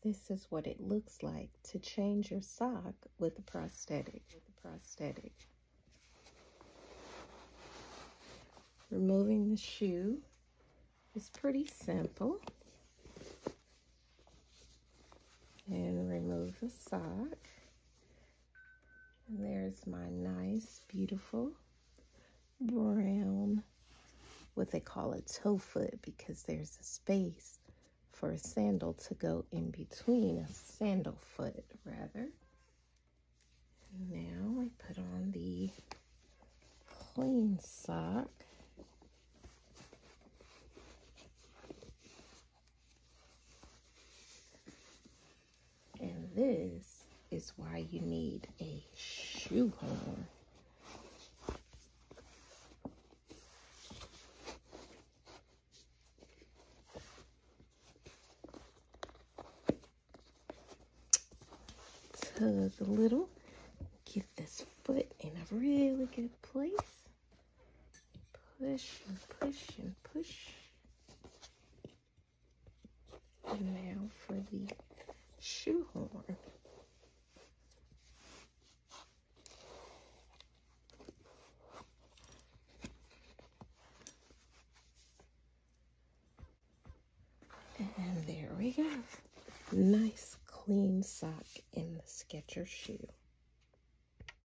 This is what it looks like to change your sock with a prosthetic. Removing the shoe is pretty simple. And remove the sock. And there's my nice, beautiful brown, what they call a toe foot, because there's a space for a sandal to go in between, a sandal foot rather. Now I put on the clean sock. And this is why you need a shoehorn. Tug a little, get this foot in a really good place. Push and push and push. And now for the shoehorn. And there we go. Nice clean sock in the Skechers shoe.